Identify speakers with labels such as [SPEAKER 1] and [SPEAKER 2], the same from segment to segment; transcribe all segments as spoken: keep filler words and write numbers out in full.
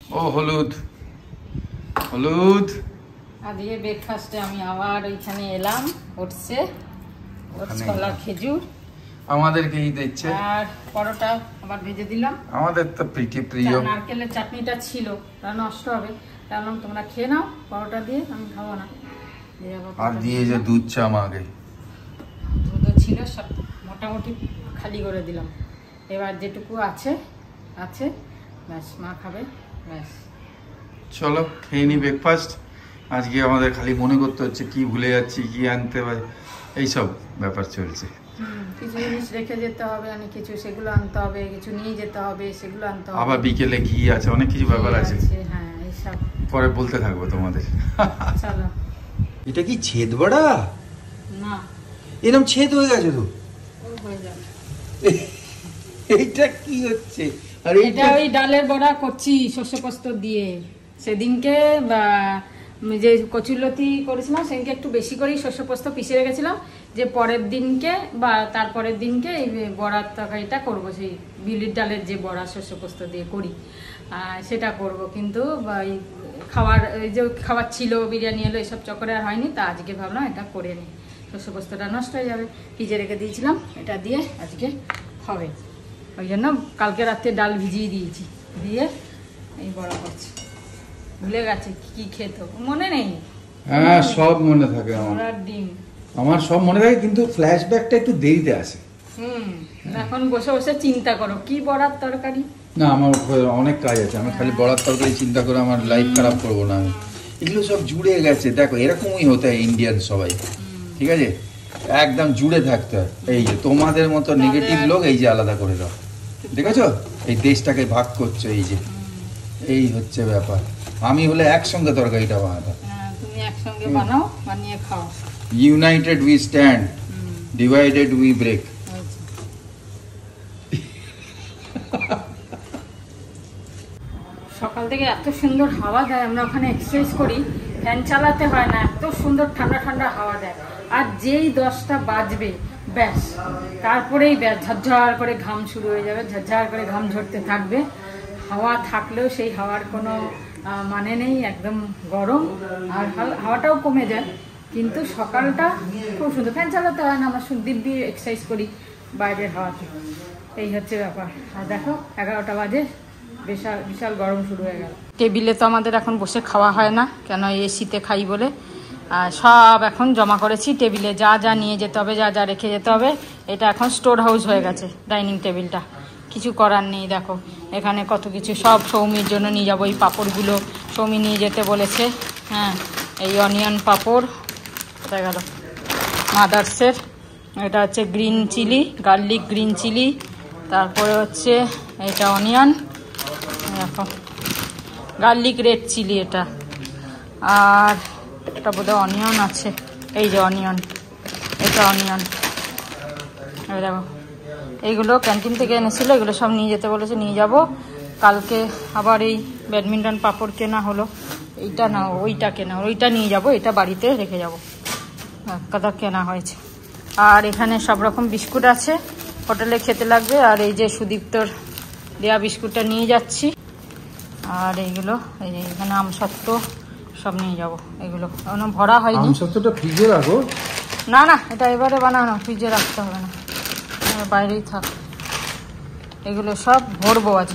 [SPEAKER 1] ও হলুদ হলুদ
[SPEAKER 2] আজকে ব্রেকফাস্টে আমি আবার ওইখানে এলাম ওটসে ওটস কলা খেজুর
[SPEAKER 1] আমাদেরকে এই দিচ্ছে
[SPEAKER 2] আর পরোটা আবার ভেজে দিলাম।
[SPEAKER 1] আমাদের তো প্রিটি প্রিয়
[SPEAKER 2] নারকেলের চাটনিটা ছিল তা নষ্ট হবে, তাহলে তোমরা খেয়ে নাও পরোটা দিয়ে, আমি খাবো না।
[SPEAKER 1] আর দিয়ে যে দুধ চা আমাকে
[SPEAKER 2] দুধও ছিল, সব মোটামুটি খালি করে দিলাম। এবার যেটুকু আছে আছে ব্যাস, মা খাবে ব্যাস।
[SPEAKER 1] চলো খেয়ে নি ব্রেকফাস্ট। আজকে আমাদের খালি মনে করতে হচ্ছে কি ভুলে যাচ্ছি, কি আনতে পারি, এইসব ব্যাপার চলছে।
[SPEAKER 2] কিছু জিনিস রেখে যেতে হবে, অনেক কিছু সেগুলো আনতে হবে, কিছু নিয়ে যেতে হবে সেগুলো আনতে হবে।
[SPEAKER 1] আবার বিকেলে ঘি আছে, অনেক কিছু ব্যাপার আছে।
[SPEAKER 2] হ্যাঁ এইসব
[SPEAKER 1] পরে বলতে থাকবো তোমাদের।
[SPEAKER 2] চলো।
[SPEAKER 3] এটা কি ছেদ বড়া?
[SPEAKER 2] না
[SPEAKER 3] এরকম ছেদ হয়ে গেছে তো।
[SPEAKER 2] হয়ে যাবে।
[SPEAKER 3] এইটা কি হচ্ছে? আর
[SPEAKER 2] এটা ওই ডালের বড়া করছি শস্য পোস্ত দিয়ে। সেদিনকে যে কচুরলতি করেছিলাম সেদিনকে একটু বেশি করেই শস্য পোস্ত পিষে রেখেছিলাম, যে পরের দিনকে বা তারপরের দিনকে এই বড়ার তরকারিটা করবো, সেই বিউলির ডালের যে বড়া শস্য পোস্ত দিয়ে করি সেটা করব। কিন্তু এই খাওয়ার এই যে খাবার ছিল, বিরিয়ানি এলো, এসব চক্করে আর হয়নি, তা আজকে ভাবলাম এটা করে নিই। শস্য পোস্তটা নষ্ট হয়ে যাবে, ভিজে রেখে দিয়েছিলাম, এটা দিয়ে আজকে হবে। ওই জন্য কালকে রাত্রে ডাল ভিজিয়ে দিয়েছি, দিয়ে এই বড়া করছি। ভুলে গেছে কি খেত, মনে নেই।
[SPEAKER 1] হ্যাঁ সব মনে থাকে আমার,
[SPEAKER 2] ডিম
[SPEAKER 1] আমার সব মনে থাকে, কিন্তু ফ্ল্যাশব্যাকটা একটু দেরিতে আসে।
[SPEAKER 2] হুম এখন বসে বসে চিন্তা করো কি বড়ার তরকারি।
[SPEAKER 1] না আমার অনেক কাজ আছে, আমি খালি বড়ার তরকারি চিন্তা করে আমার লাইফ খারাপ করবো না। আমি এগুলো সব জুড়ে গেছে, দেখো এরকমই হতে হয় ইন্ডিয়ান সবাই, ঠিক আছে, একদম জুড়ে থাকতে হয়। এই যে তোমাদের মতো নেগেটিভ লোক এই যে আলাদা করে দাও, দেখেছো এই দেশটাকে ভাগ করছো, এই যে এই হচ্ছে ব্যাপার। আমি হলে একসঙ্গে তরকারিটা বানাতাম।
[SPEAKER 2] তুমি একসঙ্গে বানাও, বানিয়ে খাও।
[SPEAKER 1] United we stand, divided we break.
[SPEAKER 2] সকাল থেকে এত সুন্দর হাওয়া দেয়, আমরা ওখানে এক্সারসাইজ করি, ফ্যান চালাতে হয় না, এত সুন্দর ঠান্ডা ঠান্ডা হাওয়া দেয়। আর যেই দশটা বাজবে ব্যাস, তারপরেই ব্যাস ঝরঝর করে ঘাম শুরু হয়ে যাবে, ঝরঝর করে ঘাম ঝরতে থাকবে। হাওয়া থাকলেও সেই হাওয়ার কোনো মানে নেই, একদম গরম, আর হাওয়াটাও কমে যায়। কিন্তু সকালটা খুব সুন্দর, ফ্যান চালাতে হয় না, আমরা দিব্যি এক্সারসাইজ করি বাইরের হাওয়াতে। এই হচ্ছে ব্যাপার। আর দেখো এগারোটা বাজে, বিশাল বিশাল গরম শুরু হয়ে গেল। টেবিলে তো আমাদের এখন বসে খাওয়া হয় না, কেন এসিতে খাই বলে। আর সব এখন জমা করেছি টেবিলে, যা যা নিয়ে যেতে হবে, যা যা রেখে যেতে হবে। এটা এখন স্টোর হাউস হয়ে গেছে ডাইনিং টেবিলটা, কিছু করার নেই। দেখো এখানে কত কিছু, সব সৌমির জন্য নিয়ে যাবো। এই পাঁপড়গুলো সৌমি নিয়ে যেতে বলেছে। হ্যাঁ এই অনিয়ন পাঁপড়, কোথায় গেল, মাদার্সের। এটা হচ্ছে green chilli, garlic green chilli. তারপরে হচ্ছে এটা অনিয়ন, দেখো গার্লিক রেড চিলি এটা। আর এটা বোধহয় অনিয়ন আছে, এই যে অনিয়ন, এটা অনিয়ন। এই দেখো এইগুলো ক্যান্টিন থেকে এনেছিল, এগুলো সব নিয়ে যেতে বলেছে, নিয়ে যাব। কালকে আবার এই ব্যাডমিন্টন পাপড় কেনা হলো, এইটা না ওইটা কেনা, ওইটা নিয়ে যাব, এটা বাড়িতে রেখে যাব, কথা কেনা হয়েছে। আর এখানে সব রকম বিস্কুট আছে, হোটেলে খেতে লাগবে। আর এই যে সুদীপ্তর দেয়া বিস্কুটটা নিয়ে যাচ্ছি। আর এইগুলো এই যে এখানে আমসত্ত্ব সব নিয়ে যাব, এগুলো এখনো ভরা হয়নি।
[SPEAKER 1] আমসত্ত্বটা ফ্রিজে রাখো?
[SPEAKER 2] না না এটা এবারে বানানো, ফ্রিজে রাখতে হবে না, বাইরেই থাক। এগুলো সব ভরবো আজ,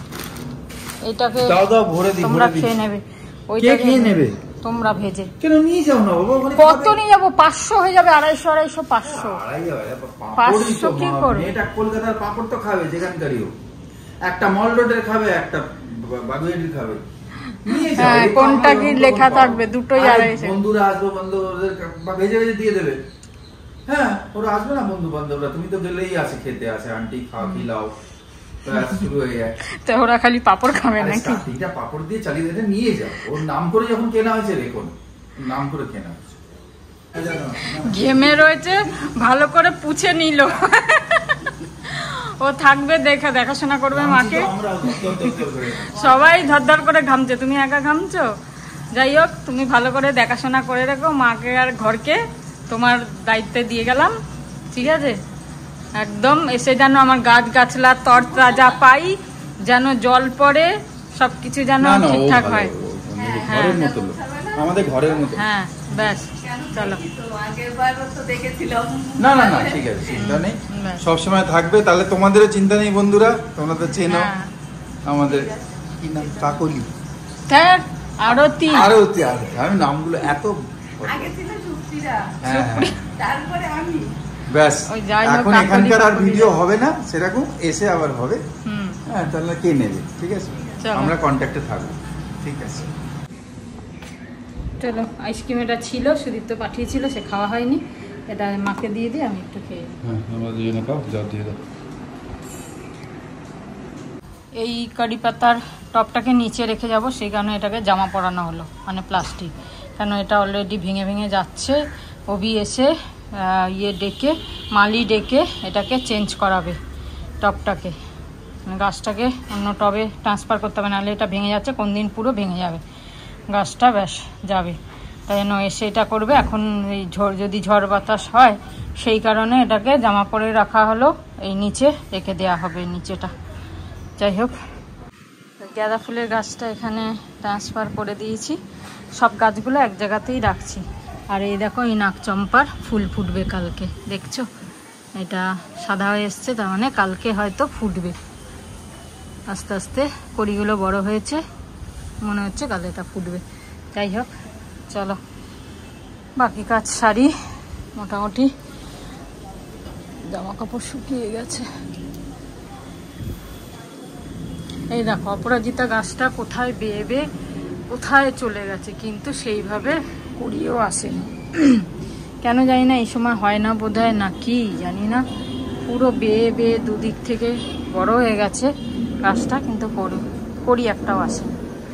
[SPEAKER 2] এইটাকে তোমরা খেয়ে নেবে, ওইটা খেয়ে নেবে তোমরা ভেজে।
[SPEAKER 3] কেন নিয়ে যাও না বাবা?
[SPEAKER 2] কত নিয়ে যাবো? পাঁচশো হয়ে যাবে, আড়াইশো আড়াইশো পাঁচশো পাঁচশো কি করবে?
[SPEAKER 3] এটা কলকাতার পাপড় তো খাবে, যেখানকারইও একটা মল রোডের খাবে, একটা বাগুইয়াটির খাবে।
[SPEAKER 2] হ্যাঁ কোনটা কি লেখা থাকবে, দুটোই আড়াইশো।
[SPEAKER 3] বন্ধুরা আসবে, বন্ধুদের ভেজে ভেজে দিয়ে দেবে। হ্যাঁ ওরা আসবে না বন্ধু বান্ধবরা, তুমি তো গেলেই আছে খেতে, আসে আন্টি খাওয়া খিলাও, শুরু হয়ে যায়।
[SPEAKER 2] তো ওরা খালি পাপড় খাবে নাকি?
[SPEAKER 3] এটা পাপড় দিয়ে চালিয়ে দিতে নিয়ে যাও, ওর নাম করে যখন কেনা হয়েছে, দেখুন নাম করে কেনা হয়েছে।
[SPEAKER 2] ঘেমে রয়েছে, ভালো করে পুছে নিল, ও থাকবে, দেখা দেখাশোনা করবে মাকে। সবাই ধরধর করে ঘামছে, তুমি একা ঘামছো। যাই হোক তুমি ভালো করে দেখাশোনা করে রেখো মাকে আর ঘরকে, তোমার দায়িত্বে দিয়ে গেলাম, ঠিক আছে? একদম এসে যেন আমার গাছ গাছলা তরতাজা পাই, যেন জল পড়ে, সবকিছু যেন
[SPEAKER 1] না না ও
[SPEAKER 2] ঠিকঠাক
[SPEAKER 1] ভালো,
[SPEAKER 2] হয়।
[SPEAKER 1] ও আমাদের ঘরের মতো লোক, আমাদের ঘরের মতো।
[SPEAKER 2] হ্যাঁ ব্যাস চলো।
[SPEAKER 1] না না না ঠিক আছে, চিন্তা নেই,
[SPEAKER 2] ব্যাস।
[SPEAKER 1] সবসময় থাকবে। তাহলে তোমাদেরও চিন্তা নেই বন্ধুরা, তোমরা তো চেনো
[SPEAKER 2] হ্যাঁ।
[SPEAKER 1] আমাদের কি নাম, কাকলি
[SPEAKER 2] স্যার আরতি
[SPEAKER 1] আরো আমি নামগুলো এত
[SPEAKER 4] আগে ছিল সুপ্রিয়া,
[SPEAKER 1] হ্যাঁ হ্যাঁ
[SPEAKER 4] তারপরে আমি।
[SPEAKER 1] ব্যাস
[SPEAKER 2] ওই যাই হোক,
[SPEAKER 1] এখন
[SPEAKER 2] কাকলি
[SPEAKER 1] এখানকার আর
[SPEAKER 2] কাকলি
[SPEAKER 1] ভিডিও
[SPEAKER 2] যাই।
[SPEAKER 1] হবে না সেরকম, এসে আবার হবে।
[SPEAKER 2] হুম
[SPEAKER 1] হ্যাঁ তাহলে কে নেবে, ঠিক আছে
[SPEAKER 2] চলো।
[SPEAKER 1] আমরা কন্ট্যাক্টে থাকবো, ঠিক আছে।
[SPEAKER 2] চলো, আইসক্রিম এটা ছিল, সুদীপ্ত পাঠিয়েছিল, সে খাওয়া হয়নি, এটা মাকে দিয়ে দিই, আমি একটু খেয়ে নিই।
[SPEAKER 1] হ্যাঁ আমরা দুজনে খাও, যাও দিয়ে দাও।
[SPEAKER 2] এই কারি পাতার টপটাকে নিচে রেখে যাব, সেই কারণে এটাকে জামা পরানো হলো, মানে প্লাস্টিক, কেন এটা অলরেডি ভেঙে ভেঙে যাচ্ছে। অভি এসে আহ, ইয়ে ডেকে মালি ডেকে এটাকে চেঞ্জ করাবে টপটাকে, মানে গাছটাকে অন্য টবে ট্রান্সফার করতে হবে, নাহলে এটা ভেঙে যাচ্ছে, কোন দিন পুরো ভেঙে যাবে গাছটা, ব্যাস যাবে। তাই জন্য এসে এটা করবে। এখন এই ঝড়, যদি ঝড় বাতাস হয় সেই কারণে এটাকে জামা পরে রাখা হলো, এই নিচে রেখে দেওয়া হবে নিচেটা। যাই হোক, গাঁদা ফুলের গাছটা এখানে ট্রান্সফার করে দিয়েছি, সব গাছগুলো এক জায়গাতেই রাখছি। আর এই দেখো, এই নাকচম্পার ফুল ফুটবে কালকে, দেখছো এটা সাদা হয়ে এসছে, তার মানে কালকে হয়তো ফুটবে। আস্তে আস্তে কড়িগুলো বড় হয়েছে, মনে হচ্ছে কাল এটা ফুটবে। যাই হোক চলো, বাকি কাজ সারি। মোটামুটি জামা কাপড় শুকিয়ে গেছে। এই দেখো, অপরাজিতা গাছটা কোথায় বেয়ে বেয়ে কোথায় চলে গেছে, কিন্তু সেইভাবে কুড়িয়েও আসেনি। কেন জানি না, এই সময় হয় না বোধ হয়, না কি জানি না, পুরো বেয়ে বেয়ে দুদিক থেকে বড় হয়ে গেছে গাছটা, কিন্তু কড়ি কড়ি একটাও আসেনি।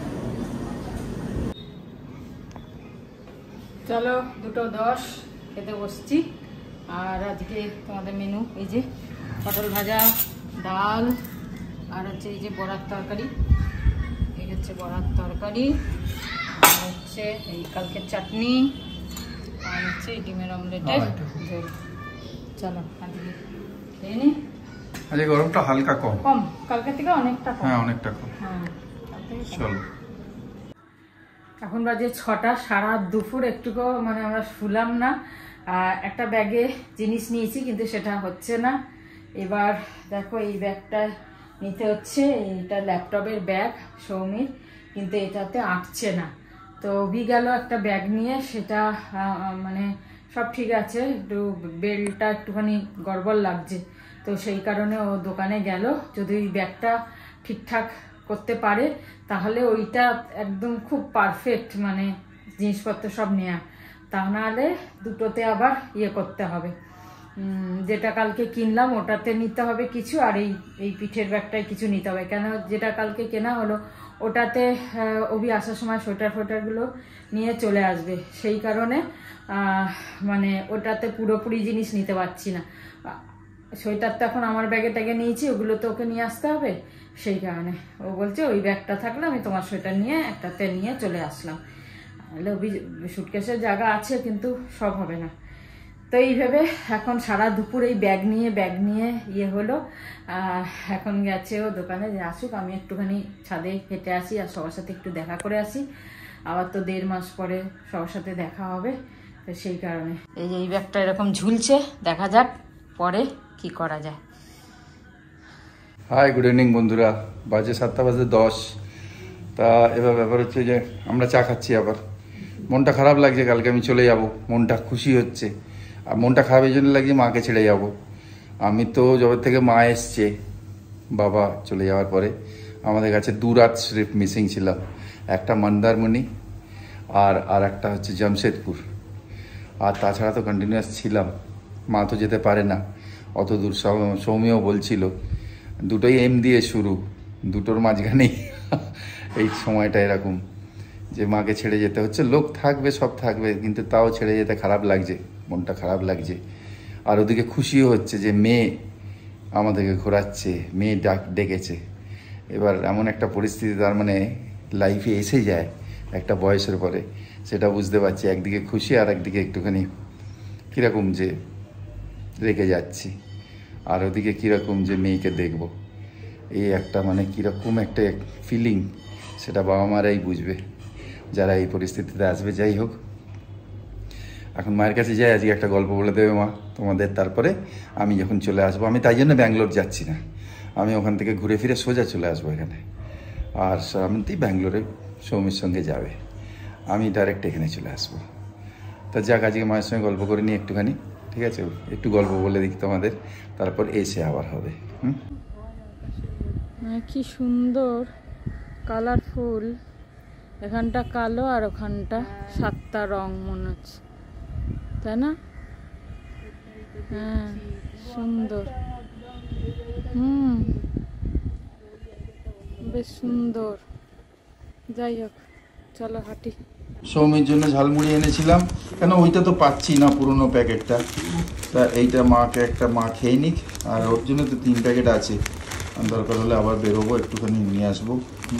[SPEAKER 2] চলো, দুটো দশ খেতে বসছি। আর আজকে তোমাদের মেনু এই যে পটল ভাজা, ডাল, আর হচ্ছে এই যে বড়ার তরকারি, এই হচ্ছে বড়ার তরকারি, আর হচ্ছে এই কালকের চাটনি, আর হচ্ছে এই ডিমের অমলেটের ঝোল। চলো আজকে খেয়ে নি।
[SPEAKER 1] আজকে গরমটা হালকা কম,
[SPEAKER 2] কম কালকের থেকে অনেকটা কম।
[SPEAKER 1] হ্যাঁ অনেকটা কম।
[SPEAKER 2] হ্যাঁ কাল থেকে কম।
[SPEAKER 1] চলো,
[SPEAKER 2] এখন বাজে ছটা, সারা দুপুর একটুকু মানে আমরা শুলাম না। আহ, একটা ব্যাগে জিনিস নিয়েছি, কিন্তু সেটা হচ্ছে না। এবার দেখো, এই ব্যাগটা নিতে হচ্ছে, এইটা ল্যাপটপের ব্যাগ সৌমির, কিন্তু এটাতে আটছে না। তো অভি গেল একটা ব্যাগ নিয়ে, সেটা আহ, মানে সব ঠিক আছে, একটু বেল্টটা একটুখানি গড়বড় লাগছে, তো সেই কারণে ও দোকানে গেল। যদি ওই ব্যাগটা ঠিকঠাক করতে পারে তাহলে ওইটা একদম খুব পারফেক্ট, মানে জিনিসপত্র সব নেয়া, তা নাহলে দুটোতে আবার ইয়ে করতে হবে। যেটা কালকে কিনলাম ওটাতে নিতে হবে কিছু, আর এই এই পিঠের ব্যাগটায় কিছু নিতে হবে, কেন যেটা কালকে কেনা হলো ওটাতে অভি আসার সময় সোয়েটার ফোয়েটারগুলো নিয়ে চলে আসবে, সেই কারণে মানে ওটাতে পুরোপুরি জিনিস নিতে পারছি না। সোয়েটার তো এখন আমার ব্যাগে ট্যাগে নিয়েছি, ওগুলো তো ওকে নিয়ে আসতে হবে, সেই কারণে ও বলছে ওই ব্যাগটা থাকলে আমি তোমার সোয়েটার নিয়ে একটাতে নিয়ে চলে আসলাম। তাহলে ওই সুটকেসের জায়গা আছে, কিন্তু সব হবে না। তো এইভাবে এখন সারা দুপুর এই ব্যাগ নিয়ে ব্যাগ নিয়ে ইয়ে হলো। এখন গেছে ও দোকানে, যে আসুক, আমি একটুখানি ছাদে হেঁটে আসি আর সবার সাথে একটু দেখা করে আসি। আবার তো দেড় মাস পরে সবার সাথে দেখা হবে, তো সেই কারণে এই যে এই ব্যাগটা এরকম ঝুলছে, দেখা যাক পরে কি করা যায়।
[SPEAKER 1] হাই, গুড ইভিনিং বন্ধুরা, বাজে সাতটা বাজে দশ। তা এবার ব্যাপার হচ্ছে যে আমরা চা খাচ্ছি, আবার মনটা খারাপ লাগছে, কালকে আমি চলে যাব, মনটা খুশি হচ্ছে। আর মনটা খারাপ এই জন্য লাগছে, মাকে ছেড়ে যাব। আমি তো যবে থেকে মা এসছে, বাবা চলে যাওয়ার পরে আমাদের কাছে দু রাত স্লিপ মিসিং ছিলাম, একটা মন্দারমণি আর আর একটা হচ্ছে জামশেদপুর। আর তাছাড়া তো কন্টিনিউয়াস ছিলাম, মা তো যেতে পারে না অত দূর। সৌমিও বলছিল, দুটোই এম দিয়ে শুরু, দুটোর মাঝখানেই এই সময়টা এরকম যে মাকে ছেড়ে যেতে হচ্ছে। লোক থাকবে, সব থাকবে, কিন্তু তাও ছেড়ে যেতে খারাপ লাগছে, মনটা খারাপ লাগছে। আর ওদিকে খুশিও হচ্ছে যে মেয়ে আমাদেরকে ঘোরাচ্ছে, মেয়ে ডাক ডেকেছে। এবার এমন একটা পরিস্থিতি তার মানে লাইফে এসে যায় একটা বয়সের পরে, সেটা বুঝতে পারছি। একদিকে খুশি আর একদিকে একটুখানি কীরকম যে রেগে যাচ্ছি, আর ওদিকে কীরকম যে মেয়েকে দেখব, এই একটা মানে কীরকম একটা ফিলিং সেটা বাবা মারাই বুঝবে যারা এই পরিস্থিতিতে আসবে। যাই হোক, এখন মায়ের কাছে যাই, আজকে একটা গল্প বলে দেবে মা তোমাদের, তারপরে আমি যখন চলে আসবো। আমি তাই জন্য ব্যাঙ্গালোর যাচ্ছি না, আমি ওখান থেকে ঘুরে ফিরে সোজা চলে আসবো এখানে। আর শ্রাবন্তী ব্যাঙ্গালোরে সৌমির সঙ্গে যাবে, আমি ডাইরেক্ট এখানে চলে আসবো। তা যাক, আজকে মায়ের সঙ্গে গল্প করে নিই একটুখানি, ঠিক আছে? একটু গল্প বলে দিই তোমাদের, তারপর এসে আবার হবে। হুম,
[SPEAKER 2] কি সুন্দর কালারফুল, এখানটা কালো আর ওখানটা সাতটা রং মনে হচ্ছে, তাই না? হ্যাঁ, সুন্দর। হুম, বেশ সুন্দর। যাই হোক, চলো হাঁটি।
[SPEAKER 1] সৌমির জন্য ঝালমুড়ি এনেছিলাম, কেন ওইটা তো পাচ্ছি না পুরনো প্যাকেটটা, তা এইটা মাকে একটা মা খেয়ে নিক, আর ওর জন্য তো তিন প্যাকেট আছে, দরকার হলে আবার বেরোবো, একটুখানি নিয়ে আসবো।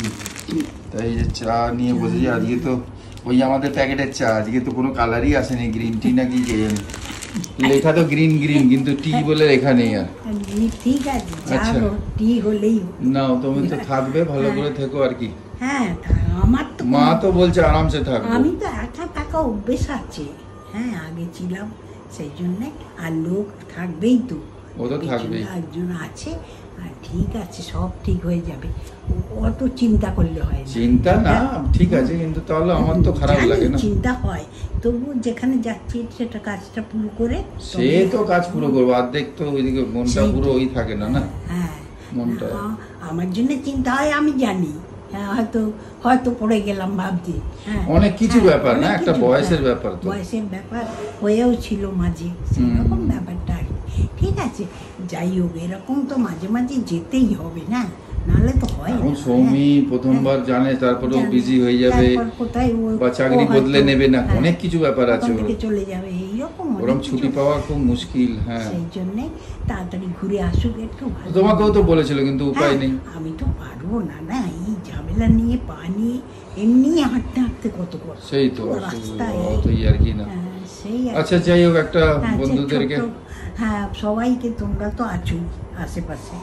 [SPEAKER 1] তাই এই যে চা নিয়ে বসেছি, আজকে তো ওই আমাদের প্যাকেটের চা, আজকে তো কোনো কালারই আসেনি, গ্রিন টি নাকি কে জানি, লেখা তো গ্রিন গ্রিন কিন্তু টি বলে লেখা নেই। আর
[SPEAKER 5] ঠিক আছে,
[SPEAKER 1] আচ্ছা,
[SPEAKER 5] টি হলেই
[SPEAKER 1] নাও, তুমি তো থাকবে, ভালো করে থেকো আর কি।
[SPEAKER 5] হ্যাঁ, আমার তো
[SPEAKER 1] মা তো বলছে আরামসে থাকবো।
[SPEAKER 5] আমি তো একা থাকা অভ্যেস আছে, হ্যাঁ আগে ছিলাম, সেই জন্যে। আর লোক থাকবেই তো,
[SPEAKER 1] ও তো থাকবেই,
[SPEAKER 5] একজন আছে, আর ঠিক আছে, সব ঠিক হয়ে যাবে, অত চিন্তা করলে হয় না।
[SPEAKER 1] চিন্তা না, ঠিক আছে, কিন্তু তাহলে আমার তো খারাপ লাগে না।
[SPEAKER 5] চিন্তা হয়, তবু যেখানে যাচ্ছি সেটা কাজটা পুরো করে,
[SPEAKER 1] সে তো কাজ পুরো করবো, অর্ধেক তো ওইদিকে মনটা পুরো ওই থাকে না, না
[SPEAKER 5] হ্যাঁ,
[SPEAKER 1] মনটা।
[SPEAKER 5] আমার জন্য চিন্তা হয়, আমি জানি, হয়তো হয়তো পড়ে গেলাম ভাবছি, হ্যাঁ
[SPEAKER 1] অনেক কিছু
[SPEAKER 5] হ্যাঁ,
[SPEAKER 1] ব্যাপার না,
[SPEAKER 5] অনেক
[SPEAKER 1] একটা
[SPEAKER 5] কিছু,
[SPEAKER 1] বয়সের
[SPEAKER 5] হ্যাঁ,
[SPEAKER 1] ব্যাপার তো,
[SPEAKER 5] বয়সের ব্যাপার হয়েও ছিল মাঝে, সেরকম ব্যাপারটা আর কি। ঠিক আছে, যাই হোক, এরকম তো মাঝে মাঝে যেতেই হবে না, নাহলে তো হয়
[SPEAKER 1] এখন
[SPEAKER 5] না।
[SPEAKER 1] সৌমি
[SPEAKER 5] হ্যাঁ,
[SPEAKER 1] প্রথমবার জানে, তারপরেও
[SPEAKER 5] জানে,
[SPEAKER 1] বিজি হয়ে যাবে,
[SPEAKER 5] তারপর কোথায় ও-
[SPEAKER 1] বা চাকরি
[SPEAKER 5] ও হয়তো-
[SPEAKER 1] বদলে নেবে না,
[SPEAKER 5] হ্যাঁ,
[SPEAKER 1] অনেক কিছু ব্যাপার আছে
[SPEAKER 5] ওখান
[SPEAKER 1] ওর।
[SPEAKER 5] থেকে চলে যাবে, এইরকম অনেক
[SPEAKER 1] ওরকম
[SPEAKER 5] কিছু।
[SPEAKER 1] ছুটি পাওয়া খুব মুশকিল। হ্যাঁ,
[SPEAKER 5] সেই জন্যে তাড়াতাড়ি ঘুরে আসুক একটু, ভালো।
[SPEAKER 1] তোমাকেও তো বলেছিল, কিন্তু উপায়
[SPEAKER 5] হ্যাঁ,
[SPEAKER 1] নেই।
[SPEAKER 5] আমি তো পারবো না, না এই ঝামেলা নিয়ে পা নিয়ে এমনি হাঁটতে হাঁটতে কত কষ্ট।
[SPEAKER 1] সেই তো,
[SPEAKER 5] রাস্তায়
[SPEAKER 1] অত আর কি না।
[SPEAKER 5] হ্যাঁ, সেই আর
[SPEAKER 1] আচ্ছা, যাই হোক, একটা
[SPEAKER 5] হ্যাঁ,
[SPEAKER 1] বন্ধুদেরকে,
[SPEAKER 5] ছোট্ট- হ্যাঁ সবাইকে, তোমরা তো আছো আশেপাশে,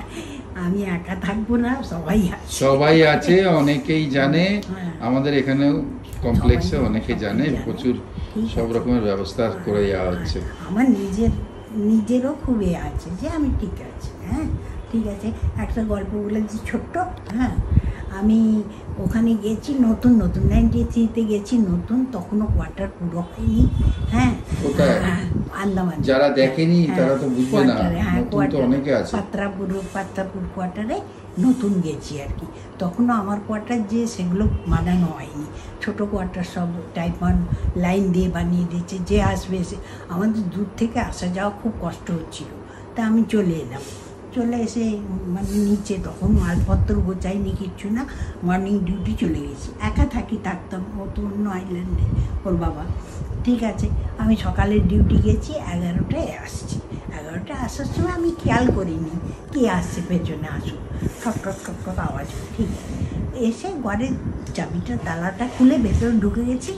[SPEAKER 5] আমি একা থাকবো না, সবাই আছে।
[SPEAKER 1] সবাই আছে, অনেকেই জানে,
[SPEAKER 5] হ্যাঁ।
[SPEAKER 1] আমাদের এখানেও কমপ্লেক্সে
[SPEAKER 5] সবাই-
[SPEAKER 1] অনেকে
[SPEAKER 5] সবাই
[SPEAKER 1] জানে,
[SPEAKER 5] জানে।
[SPEAKER 1] প্রচুর
[SPEAKER 5] ঠিক
[SPEAKER 1] সব
[SPEAKER 5] আছে।
[SPEAKER 1] রকমের ব্যবস্থা করে যাওয়া হচ্ছে।
[SPEAKER 5] আমার নিজের নিজেরও খুব এ আছে যে আমি ঠিক আছে, হ্যাঁ ঠিক আছে। একটা গল্প বলেছি ছোট্ট, হ্যাঁ আমি ওখানে গেছি নতুন নতুন নাইনটি থ্রিতে গেছি নতুন, তখনও কোয়ার্টার পুরো হয়নি, হ্যাঁ
[SPEAKER 1] কোথায়?
[SPEAKER 5] হ্যাঁ, আন্দামান।
[SPEAKER 1] যারা দেখেনি
[SPEAKER 5] হ্যাঁ,
[SPEAKER 1] তারা তো বুঝবে না,
[SPEAKER 5] কোয়ার্টারে, হ্যাঁ,
[SPEAKER 1] নতুন তো
[SPEAKER 5] কোয়ার্টারে,
[SPEAKER 1] অনেকে আছে।
[SPEAKER 5] পাত্রাপুর পাত্রাপুর কোয়ার্টারে নতুন গেছি আর কি। তখনও আমার কোয়ার্টার যে সেগুলো বানানো হয়নি, ছোটো কোয়ার্টার সব টাইপ ওয়ান লাইন দিয়ে বানিয়ে দিয়েছে, যে আসবে এসে। আমাদের দূর থেকে আসা যাওয়া খুব কষ্ট হচ্ছিল, তা আমি চলে এলাম। চলে এসে মানে নিচে তখন মালপত্র গোছাইনি কিচ্ছু না, মর্নিং ডিউটি চলে গেছি, একা থাকি, থাকতাম, ও তো অন্য আইল্যান্ডে ওর বাবা। ঠিক আছে, আমি সকালের ডিউটি গেছি, এগারোটায় আসছি। এগারোটায় আসার সময় আমি খেয়াল করিনি কে আসছে পেছনে, আসুক ঠক ঠক ঠক ঠক আওয়াজ, ঠিক আছে। এসে ঘরের চাবিটা তালাটা খুলে ভেতরে ঢুকে গেছি,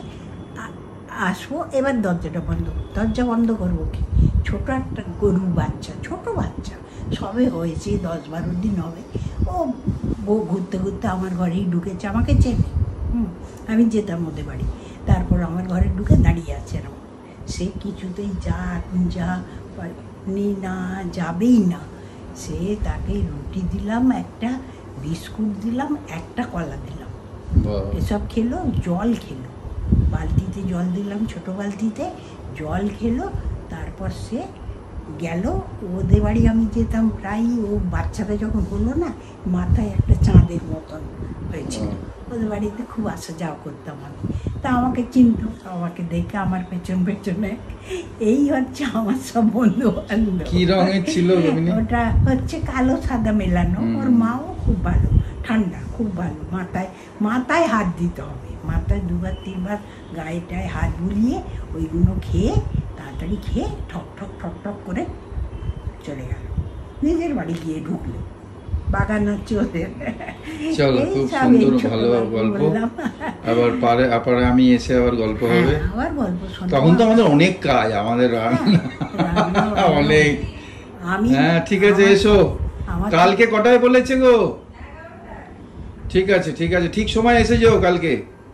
[SPEAKER 5] আসবো এবার দরজাটা বন্ধ, দরজা বন্ধ করবো কি, ছোটো একটা গরু বাচ্চা, ছোট বাচ্চা, সবে হয়েছে দশ বারো দিন হবে, ও বউ ঘুরতে ঘুরতে আমার ঘরেই ঢুকেছে, আমাকে চেনে, হুম আমি যেতাম ওদের বাড়ি, তারপর আমার ঘরে ঢুকে দাঁড়িয়ে আছে এরকম। সে কিছুতেই যা এখন যা নি না, যাবেই না। সে তাকে রুটি দিলাম একটা, বিস্কুট দিলাম, একটা কলা দিলাম, এসব খেলো, জল খেলো, বালতিতে জল দিলাম, ছোটো বালতিতে জল খেলো। তারপর সে গেল ওদের বাড়ি, আমি যেতাম প্রায়ই, ও বাচ্চাটা যখন হলো না, মাথায় একটা চাঁদের মতন হয়েছিল, ওদের বাড়িতে খুব আসা যাওয়া করতাম আমি, তা আমাকে চিনত, আমাকে দেখে আমার পেছন পেছনে, এই হচ্ছে আমার সব বন্ধু বান্ধব।
[SPEAKER 1] কি রঙের ছিল
[SPEAKER 5] ওটা হচ্ছে কালো সাদা মেলানো। ওর মাও খুব ভালো, ঠান্ডা, খুব ভালো, মাথায় মাথায় হাত দিতে হবে, মাথায় দুবার তিনবার গায়েটায় হাত বুলিয়ে ওইগুলো খেয়ে তাড়াতাড়ি খেয়ে ঠক ঠক ঠক ঠক করে চলে গেল, নিজের বাড়ি গিয়ে ঢুকলো, বাগান হচ্ছে ওদের।
[SPEAKER 1] চলো, খুব সুন্দর ভালো গল্প, আবার পারে আপারে আমি এসে আবার গল্প হবে,
[SPEAKER 5] আবার গল্প শোনাবো।
[SPEAKER 1] তখন তো আমাদের অনেক কাজ, আমাদের রান্না অনেক।
[SPEAKER 5] আমি
[SPEAKER 1] হ্যাঁ ঠিক আছে, এসো।
[SPEAKER 5] আমার-
[SPEAKER 1] কালকে কটায় বলেছে গো? ঠিক আছে ঠিক আছে, ঠিক সময় এসে যাও কালকে।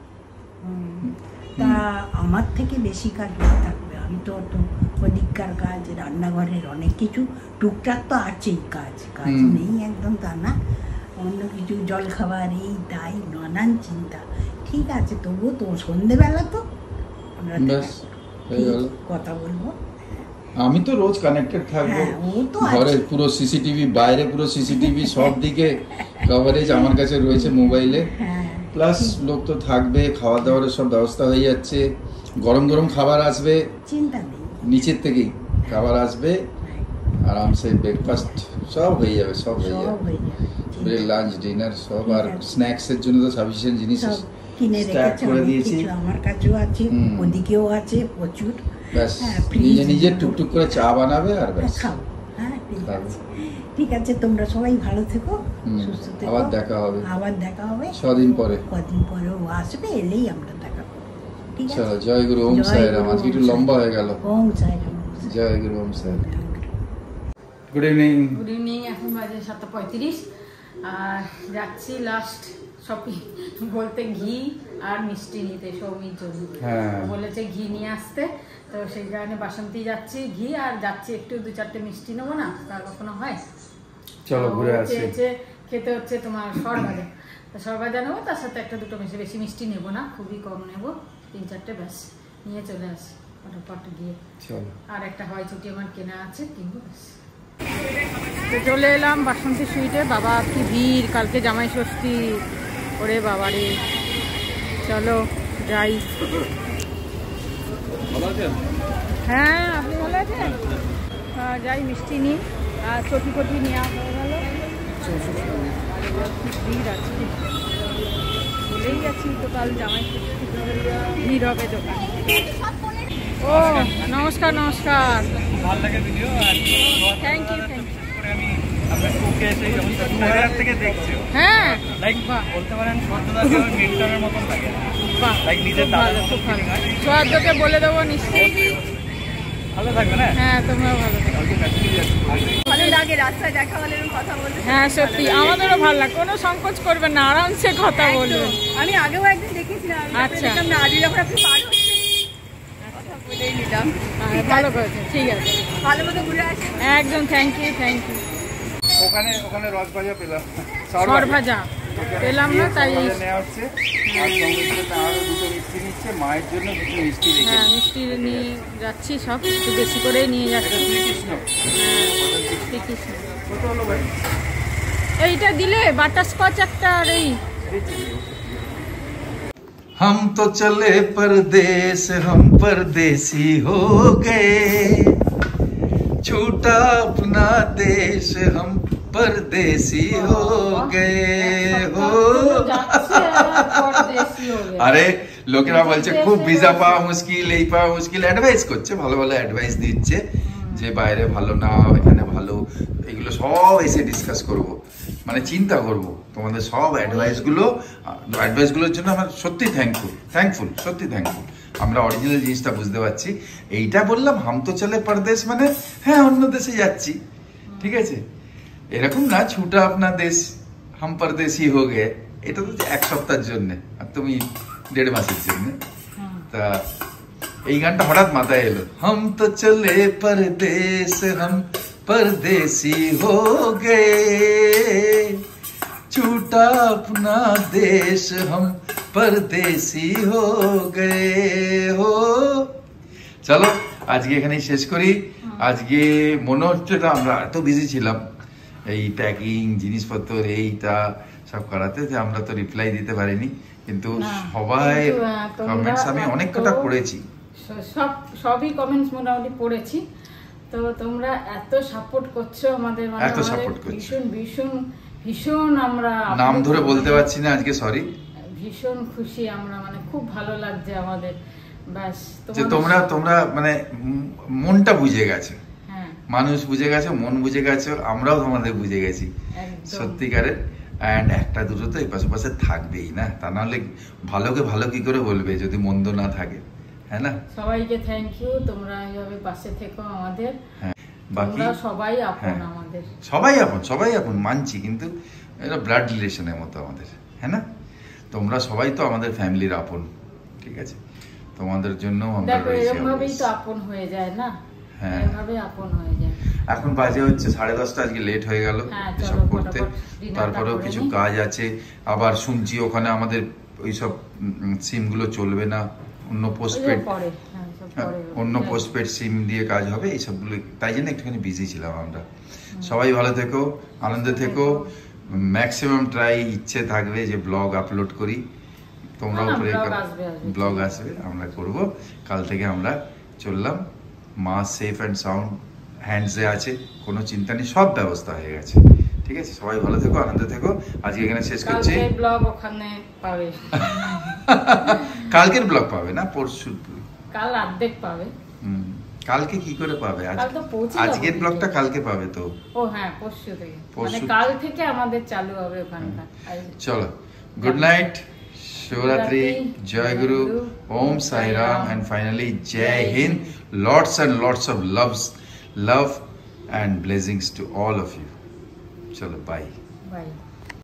[SPEAKER 5] তা আমার থেকে বেশি কাজ হয়ে থাকবে, আমি তো অত ওদিককার কাজ, রান্নাঘরের অনেক কিছু টুকটাক তো আছেই কাজ, কাজ
[SPEAKER 1] হুম।
[SPEAKER 5] নেই একদম তা না, অন্য কিছু জল খাবার এই তাই নানান চিন্তা। ঠিক আছে, তবুও তো সন্ধেবেলা তো আমরা
[SPEAKER 1] ব্যাস, হয়ে গেল।
[SPEAKER 5] কথা বলবো।
[SPEAKER 1] আমি তো রোজ কানেক্টেড থাকবো,
[SPEAKER 5] হ্যাঁ, ও তো
[SPEAKER 1] ঘরে
[SPEAKER 5] আছে।
[SPEAKER 1] পুরো সিসিটিভি, বাইরে পুরো সিসিটিভি, সব দিকে কভারেজ আমার কাছে রয়েছে মোবাইলে।
[SPEAKER 5] হ্যাঁ,
[SPEAKER 1] প্লাস লোক তো থাকবে, খাওয়া দাওয়ার সব ব্যবস্থা হয়ে যাচ্ছে, গরম গরম খাবার আসবে
[SPEAKER 5] চিন্তা নেই।
[SPEAKER 1] নিচের থেকেই, খাবার আসবে আরামসে, ব্রেকফাস্ট সব হয়ে যাবে, সব হয়ে
[SPEAKER 5] সব
[SPEAKER 1] যাবে,
[SPEAKER 5] হয়ে যাবে, চিন্তা
[SPEAKER 1] লাঞ্চ ডিনার সব।
[SPEAKER 5] ঠিক
[SPEAKER 1] আর
[SPEAKER 5] আছে।
[SPEAKER 1] স্ন্যাক্স এর জন্য তো সাফিসিয়েন্ট জিনিস
[SPEAKER 5] সব কিনে
[SPEAKER 1] স্ট্যাক
[SPEAKER 5] রেখেছে,
[SPEAKER 1] করে
[SPEAKER 5] অনেক
[SPEAKER 1] দিয়েছি।
[SPEAKER 5] কিছু আমার কাছেও আছে,
[SPEAKER 1] হুম।
[SPEAKER 5] ওদিকেও আছে প্রচুর।
[SPEAKER 1] ব্যাস
[SPEAKER 5] হ্যাঁ, ফ্রিজ
[SPEAKER 1] নিজে নিজে
[SPEAKER 5] নেবো।
[SPEAKER 1] টুকটুক করে চা বানাবে আর
[SPEAKER 5] হ্যাঁ,
[SPEAKER 1] ব্যাস।
[SPEAKER 5] খাবো। হ্যাঁ, ঠিক
[SPEAKER 1] খাবো।
[SPEAKER 5] আছে, ঠিক আছে, তোমরা সবাই ভালো থেকো,
[SPEAKER 1] হুম,
[SPEAKER 5] সুস্থ থেকো।
[SPEAKER 1] আবার দেখা হবে।
[SPEAKER 5] আবার দেখা হবে
[SPEAKER 1] ছদিন পরে।
[SPEAKER 5] কদিন পরে ও আসবে, এলেই আমরা দেখা করবো। ঠিক আছে,
[SPEAKER 1] চলো, জয় গুরু, ওম
[SPEAKER 5] জয়
[SPEAKER 1] সাইরাম।
[SPEAKER 5] গুরু,
[SPEAKER 1] আজকে একটু
[SPEAKER 5] ওম
[SPEAKER 1] লম্বা
[SPEAKER 5] সাইরাম।
[SPEAKER 1] হয়ে গেল।
[SPEAKER 5] ওম সাইরাম, ওম সাইরাম।
[SPEAKER 1] জয় গুরু, Om Sairam. Good evening.
[SPEAKER 2] Good evening, এখন বাজে সাতটা পঁয়ত্রিশ, আর যাচ্ছি লাস্ট শপিং বলতে ঘি আর মিষ্টি নিতে সৌমির জন্য।
[SPEAKER 1] হ্যাঁ।
[SPEAKER 2] ও বলেছে ঘি নিয়ে আসতে, তো সেই কারণে বাসন্তী যাচ্ছি ঘি, আর যাচ্ছি একটু দু চারটে মিষ্টি নেবো না, তার কখনো হয়।
[SPEAKER 1] চলো ঘুরে
[SPEAKER 2] ও
[SPEAKER 1] আসি।
[SPEAKER 2] চেয়েছে খেতে হচ্ছে তোমার সরভাজা, তো সরভাজা নেবো, তার সাথে একটা দুটো মিষ্টি, বেশি মিষ্টি নেবো না, খুবই কম নেবো, তিন চারটে ব্যাস নিয়ে চলে আসি ফটোফট গিয়ে।
[SPEAKER 1] চলো।
[SPEAKER 2] আর একটা হয় ছুটি আমার কেনা আছে, কিনবো ব্যাস। তো চলে এলাম বাসন্তী সুইটে। বাবা কি ভিড়, কালকে জামাই ষষ্ঠী, ওরে বাবা রে। চলো যাই। হ্যাঁ, আপনি ভালো আছেন? হ্যাঁ, যাই মিষ্টি নিই আর চটি ফটি নেওয়া হয়ে গেল। কি ভিড় আছে, বলেই গেছি তো কাল জামাই ষষ্ঠী, ভিড় হবে দোকান। ও নমস্কার নমস্কার,
[SPEAKER 6] ভালো লাগে ভিডিও। আর
[SPEAKER 2] থ্যাংক ইউ থ্যাংক ইউ।
[SPEAKER 6] আমি আপনার শোকে এসে যখন ছোটবেলার থেকে দেখছি,
[SPEAKER 2] হ্যাঁ,
[SPEAKER 6] লাইক
[SPEAKER 2] বাহ
[SPEAKER 6] বলতে পারেন সত্যদাকে আমার মেন্টরের মতন লাগে,
[SPEAKER 2] বাহ,
[SPEAKER 6] লাইক নিজের
[SPEAKER 2] খুব
[SPEAKER 6] দাদার
[SPEAKER 2] ভালো,
[SPEAKER 6] মতো
[SPEAKER 2] খুব ভালো।
[SPEAKER 6] feeling হয়।
[SPEAKER 2] সোহাদ্দকে বলে দেবো নিশ্চয়ই।
[SPEAKER 6] ভালো থাকবে না?
[SPEAKER 2] হ্যাঁ, তোমরাও ভালো থাকো।
[SPEAKER 4] ভালো লাগে রাস্তায় দেখা হলে এরকম কথা বলতে।
[SPEAKER 2] হ্যাঁ সত্যি, আমাদেরও ভালো লাগে, কোনো সংকোচ করবেন না, আরামসে কথা বলবেন।
[SPEAKER 4] আমি আগেও একদিন দেখেছিলাম, আমি
[SPEAKER 2] আচ্ছা।
[SPEAKER 4] দেখলাম না, আজকে যখন আপনি পার হচ্ছে কথা বলেই নিলাম।
[SPEAKER 2] হ্যাঁ, ভালো করেছে, ঠিক আছে,
[SPEAKER 4] ভালো মতো ঘুরে আসি।
[SPEAKER 2] একদম থ্যাংক ইউ থ্যাংক ইউ।
[SPEAKER 6] ওখানে ওখানে রস ভাজা পেলাম,
[SPEAKER 2] সরভাজা পেলাম না, তাই এই
[SPEAKER 6] নেওয়া হচ্ছে। আর সঙ্গে সঙ্গে তারও দুটো মিষ্টি নিচ্ছে, মায়ের জন্য দুটো মিষ্টি রেখে।
[SPEAKER 2] হ্যাঁ মিষ্টি নিয়ে যাচ্ছি, সব একটু বেশি করেই নিয়ে যাচ্ছি।
[SPEAKER 6] শ্রীকৃষ্ণ
[SPEAKER 2] হ্যাঁ, ঠিক আছে।
[SPEAKER 6] কত হলো ভাই?
[SPEAKER 2] এইটা দিলে বাটারস্কচ একটা, আর এই
[SPEAKER 1] हम तो चले परदेस, हम परदेसी हो गए, छूटा अपना देश, हम परदेसी हो गए हो। আরে লোকেরা বলছে খুব ভিসা পাওয়া মুশকিল, এই পাওয়া মুশকিল, অ্যাডভাইস করছে, ভালো ভালো অ্যাডভাইস দিচ্ছে যে বাইরে ভালো না, এখানে ভালো, এগুলো সব এসে ডিসকাস করব, মানে চিন্তা করব তোমাদের সব অ্যাডভাইসগুলো। অ্যাডভাইসগুলোর জন্য আমার সত্যি থ্যাঙ্কফুল, থ্যাঙ্কফুল সত্যি থ্যাঙ্কফুল। আমরা অরিজিনাল জিনিসটা বুঝতে পারছি। এইটা বললাম হাম তো চলে পরদেশ, মানে হ্যাঁ অন্য দেশে যাচ্ছি, ঠিক আছে, এরকম না ছুটা আপনা দেশ হাম পরদেশি হো গে, এটা তো এক সপ্তাহের জন্য, আর তুমি দেড় মাসের জন্য। তা এই গানটা হঠাৎ মাথায় এলো, হাম তো চলে পরদেশ, হাম পরদেশি হো গে, छूटा अपना देश, हम परदेसी हो गए हो। চলো আজকে এখানেই শেষ করি। আজকে মনে হচ্ছে না আমরা এত বিজি ছিলাম এই প্যাকিং জিনিসপত্র এইটা সব করাতে, যে আমরা তো রিপ্লাই দিতে পারিনি, কিন্তু
[SPEAKER 2] না,
[SPEAKER 1] সবাই
[SPEAKER 2] কিন্তু, আহ, তোমরা
[SPEAKER 1] কমেন্টস আমি অনেক কটা
[SPEAKER 2] এত-
[SPEAKER 1] পড়েছি।
[SPEAKER 2] সব সবই কমেন্টস মোটামুটি পড়েছি। তো তোমরা এত সাপোর্ট করছো আমাদের, মানে
[SPEAKER 1] এত
[SPEAKER 2] আমাদের
[SPEAKER 1] support করছো।
[SPEAKER 2] ভীষণ ভীষণ ভীষণ আমরা
[SPEAKER 1] নাম ধরে বলতে পারছি না আজকে, সরি।
[SPEAKER 2] ভীষণ খুশি আমরা, মানে খুব ভালো লাগছে আমাদের। ব্যাস
[SPEAKER 1] যে
[SPEAKER 2] তোমাদের-
[SPEAKER 1] তোমরা তোমরা মানে উম মনটা বুঝে গেছো,
[SPEAKER 2] হ্যাঁ
[SPEAKER 1] মানুষ বুঝে গেছো, মন বুঝে গেছো, আমরাও তোমাদের বুঝে গেছি
[SPEAKER 2] একদম।
[SPEAKER 1] সত্যিকারের। অ্যান্ড একটা দুটো তো এই পাশে পাশে থাকবেই না, তা নাহলে ভালোকে ভালো কি করে বলবে যদি মন্দ না থাকে, হ্যাঁ না?
[SPEAKER 2] সবাইকে থ্যাংক ইউ, তোমরা এইভাবে পাশে থেকো আমাদের।
[SPEAKER 1] হ্যাঁ, বাকি
[SPEAKER 2] তোমরা সবাই আপন
[SPEAKER 1] হ্যাঁ।
[SPEAKER 2] আমাদের।
[SPEAKER 1] সবাই আপন, সবাই আপন মানছি, কিন্তু এটা ব্লাড রিলেশনের মতো আমাদের। হ্যাঁ না? তোমরা সবাই তো আমাদের ফ্যামিলির আপন, ঠিক আছে? তোমাদের জন্য আমরা
[SPEAKER 2] দেখো
[SPEAKER 1] রয়েছি
[SPEAKER 2] এরকম ভাবেই
[SPEAKER 1] always।
[SPEAKER 2] তো আপন হয়ে যায় না,
[SPEAKER 1] হ্যাঁ।
[SPEAKER 2] এভাবে আপন হয়ে যায়।
[SPEAKER 1] এখন বাজে হচ্ছে সাড়ে দশটা, আজকে লেট হয়ে গেল
[SPEAKER 2] হ্যাঁ, চলো
[SPEAKER 1] এসব করতে।
[SPEAKER 2] ফটাফট dinner টা
[SPEAKER 1] তারপরেও
[SPEAKER 2] করে
[SPEAKER 1] কিছু
[SPEAKER 2] নিই।
[SPEAKER 1] কাজ আছে, আবার শুনছি ওখানে আমাদের ওইসব সিম গুলো চলবে না, অন্য
[SPEAKER 2] ওই যে
[SPEAKER 1] পোস্টপেড
[SPEAKER 2] পরে, হ্যাঁ, সব পরে হবে।
[SPEAKER 1] অন্য
[SPEAKER 2] হ্যাঁ।
[SPEAKER 1] পোস্টপেড সিম দিয়ে কাজ হবে, এইসবগুলো তাই জন্য একটুখানি বিজি ছিলাম আমরা। সবাই ভালো থেকো, আনন্দে থেকো, ম্যাক্সিমাম ট্রাই ইচ্ছে থাকবে যে ব্লগ আপলোড করি, তোমরাও
[SPEAKER 2] না,
[SPEAKER 1] করে
[SPEAKER 2] vlog আসবে, আসবে।
[SPEAKER 1] ব্লগ আসবে, আমরা করব। কাল থেকে আমরা চললাম, মা সেফ অ্যান্ড সাউন্ড হ্যান্ডসে আছে, কোনো চিন্তা নেই, সব ব্যবস্থা হয়ে গেছে, ঠিক আছে? সবাই ভালো থেকো, আনন্দে থেকো, আজকে এখানে শেষ করছি।
[SPEAKER 2] কালকে ব্লগ ওখানে পাবে,
[SPEAKER 1] কালকের ব্লগ পাবে না, পরশু।
[SPEAKER 2] কাল অর্ধেক পাবে।
[SPEAKER 1] হুম, কালকে কি করে পাবে? আজ
[SPEAKER 2] কাল তো পৌঁছে
[SPEAKER 1] আজকের
[SPEAKER 2] যাবো।
[SPEAKER 1] ব্লগটা কালকে পাবে তো।
[SPEAKER 2] ও হ্যাঁ, পরশু থেকে, মানে
[SPEAKER 1] পরশু-
[SPEAKER 2] কাল থেকে আমাদের চালু হবে ওখানটা।
[SPEAKER 1] চলো, গুড নাইট, শিবরাত্রি, জয় গুরু, Om Sai Ram, and finally jai hind, lots and lots of loves, love and blessings to all of you. Chalo, bye.
[SPEAKER 2] By.